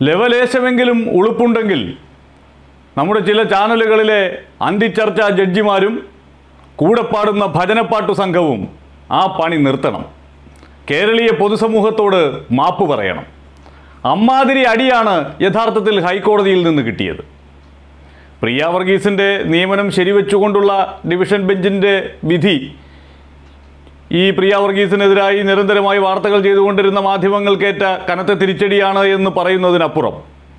ലെവലേശമെങ്കിലും ഉളുപ്പുണ്ടെങ്കിൽ നമ്മുടെ ചില ചാനലുകളിലെ അന്തിച്ചർച്ചാ ജഡ്ജിമാരും കൂടെ പാടുന്ന ഭജനപ്പാട്ടു സംഘവും ആ പണി നിർത്തണം. കേരളീയ പൊതുസമൂഹത്തോട് മാപ്പ് പറയണം. അമ്മാതിരി അടിയാണ് യഥാർത്ഥത്തിൽ ഹൈക്കോടതിയിൽ നിന്ന് കിട്ടിയത്. പ്രിയ വർഗീസിൻ്റെ നിയമനം ശരിവെച്ചുകൊണ്ടുള്ള ഡിവിഷൻ ബെഞ്ചിൻ്റെ വിധി ഈ പ്രിയ വർഗീസിനെതിരായി നിരന്തരമായി വാർത്തകൾ ചെയ്തുകൊണ്ടിരുന്ന മാധ്യമങ്ങൾക്കേറ്റ കനത്ത തിരിച്ചടിയാണ് എന്ന് പറയുന്നതിനപ്പുറം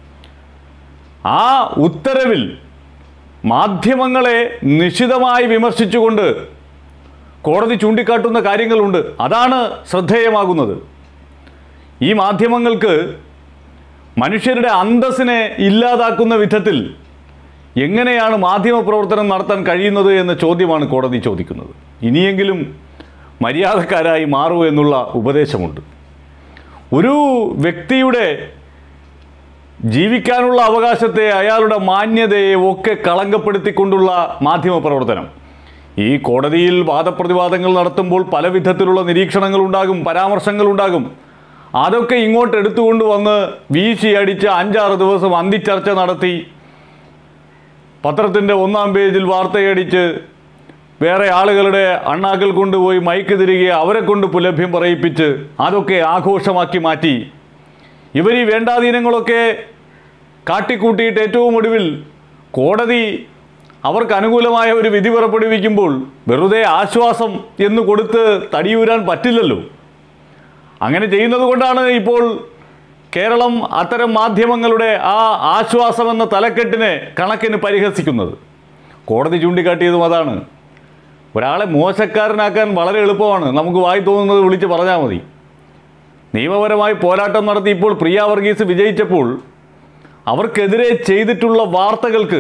ആ ഉത്തരവിൽ മാധ്യമങ്ങളെ നിശിതമായി വിമർശിച്ചുകൊണ്ട് കോടതി ചൂണ്ടിക്കാട്ടുന്ന കാര്യങ്ങളുണ്ട്. അതാണ് ശ്രദ്ധേയമാകുന്നത്. ഈ മാധ്യമങ്ങൾക്ക് മനുഷ്യരുടെ അന്തസ്സിനെ ഇല്ലാതാക്കുന്ന വിധത്തിൽ എങ്ങനെയാണ് മാധ്യമപ്രവർത്തനം നടത്താൻ കഴിയുന്നത് എന്ന ചോദ്യമാണ് കോടതി ചോദിക്കുന്നത്. ഇനിയെങ്കിലും മര്യാദക്കാരായി മാറൂ എന്നുള്ള ഉപദേശമുണ്ട്. ഒരു വ്യക്തിയുടെ ജീവിക്കാനുള്ള അവകാശത്തെ, അയാളുടെ മാന്യതയെ ഒക്കെ കളങ്കപ്പെടുത്തിക്കൊണ്ടുള്ള മാധ്യമപ്രവർത്തനം. ഈ കോടതിയിൽ വാദപ്രതിവാദങ്ങൾ നടത്തുമ്പോൾ പല വിധത്തിലുള്ള നിരീക്ഷണങ്ങളുണ്ടാകും, പരാമർശങ്ങളുണ്ടാകും. അതൊക്കെ ഇങ്ങോട്ട് എടുത്തുകൊണ്ട് വന്ന് വീശി അടിച്ച് 5-6 ദിവസം അന്തിച്ചർച്ച നടത്തി പത്രത്തിൻ്റെ 1-ാം പേജിൽ വാർത്തയടിച്ച് വേറെ ആളുകളുടെ അണ്ണാക്കൽ കൊണ്ടുപോയി മൈക്ക് തിരികെ അവരെ കൊണ്ട് പുലഭ്യം പറയിപ്പിച്ച് അതൊക്കെ ആഘോഷമാക്കി മാറ്റി ഇവർ ഈ വേണ്ടാധീനങ്ങളൊക്കെ കാട്ടിക്കൂട്ടിയിട്ട് ഏറ്റവും ഒടുവിൽ കോടതി അവർക്ക് അനുകൂലമായ ഒരു വിധി പുറപ്പെടുവിക്കുമ്പോൾ വെറുതെ ആശ്വാസം എന്ന് കൊടുത്ത് തടിയൂരാൻ പറ്റില്ലല്ലോ. അങ്ങനെ ചെയ്യുന്നത് കൊണ്ടാണ് ഇപ്പോൾ കേരളം അത്തരം മാധ്യമങ്ങളുടെ ആ ആശ്വാസമെന്ന തലക്കെട്ടിനെ കണക്കിന് പരിഹസിക്കുന്നത്. കോടതി ചൂണ്ടിക്കാട്ടിയതും അതാണ്. ഒരാളെ മോശക്കാരനാക്കാൻ വളരെ എളുപ്പമാണ്. നമുക്ക് വായി തോന്നുന്നത് വിളിച്ച് പറഞ്ഞാൽ മതി. നിയമപരമായി പോരാട്ടം നടത്തി ഇപ്പോൾ പ്രിയ വർഗീസ് വിജയിച്ചപ്പോൾ അവർക്കെതിരെ ചെയ്തിട്ടുള്ള വാർത്തകൾക്ക്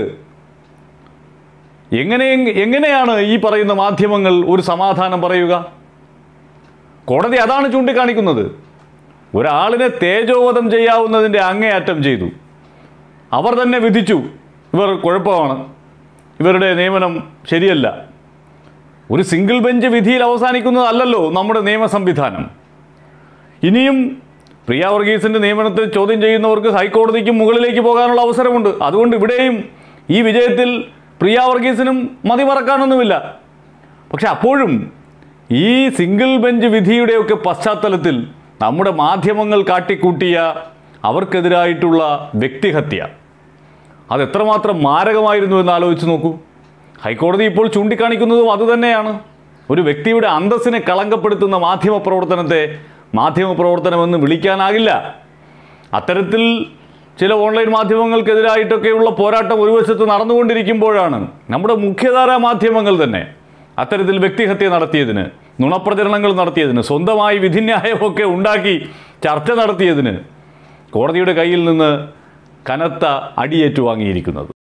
എങ്ങനെയാണ് ഈ പറയുന്ന മാധ്യമങ്ങൾ ഒരു സമാധാനം പറയുക? കോടതി അതാണ് ചൂണ്ടിക്കാണിക്കുന്നത്. ഒരാളിനെ തേജോവധം ചെയ്യാവുന്നതിൻ്റെ അങ്ങേയറ്റം ചെയ്തു. അവർ തന്നെ വിധിച്ചു ഇവർ കുഴപ്പമാണ്, ഇവരുടെ നിയമനം ശരിയല്ല. ഒരു സിംഗിൾ ബെഞ്ച് വിധിയിൽ അവസാനിക്കുന്നതല്ലല്ലോ നമ്മുടെ നിയമ സംവിധാനം. ഇനിയും പ്രിയ വർഗീസിൻ്റെ നിയമനത്തെ ചോദ്യം ചെയ്യുന്നവർക്ക് ഹൈക്കോടതിക്ക് മുകളിലേക്ക് പോകാനുള്ള അവസരമുണ്ട്. അതുകൊണ്ട് ഇവിടെയും ഈ വിജയത്തിൽ പ്രിയ വർഗീസിനും മതിമറക്കാനൊന്നുമില്ല. പക്ഷെ അപ്പോഴും ഈ സിംഗിൾ ബെഞ്ച് വിധിയുടെയൊക്കെ പശ്ചാത്തലത്തിൽ നമ്മുടെ മാധ്യമങ്ങൾ കാട്ടിക്കൂട്ടിയ അവർക്കെതിരായിട്ടുള്ള വ്യക്തിഹത്യ അതെത്രമാത്രം മാരകമായിരുന്നു എന്ന് ആലോചിച്ച് നോക്കൂ. ഹൈക്കോടതി ഇപ്പോൾ ചൂണ്ടിക്കാണിക്കുന്നതും അതുതന്നെയാണ്. ഒരു വ്യക്തിയുടെ അന്തസ്സിനെ കളങ്കപ്പെടുത്തുന്ന മാധ്യമപ്രവർത്തനത്തെ മാധ്യമപ്രവർത്തനമെന്ന് വിളിക്കാനാകില്ല. അത്തരത്തിൽ ചില ഓൺലൈൻ മാധ്യമങ്ങൾക്കെതിരായിട്ടൊക്കെയുള്ള പോരാട്ടം ഒരു വശത്ത് നടന്നുകൊണ്ടിരിക്കുമ്പോഴാണ് നമ്മുടെ മുഖ്യധാരാ മാധ്യമങ്ങൾ തന്നെ അത്തരത്തിൽ വ്യക്തിഹത്യ നടത്തിയതിന്, നുണപ്രചരണങ്ങൾ നടത്തിയതിന്, സ്വന്തമായി വിധിന്യായമൊക്കെ ഉണ്ടാക്കി ചർച്ച നടത്തിയതിന് കോടതിയുടെ കയ്യിൽ നിന്ന് കനത്ത അടിയേറ്റുവാങ്ങിയിരിക്കുന്നത്.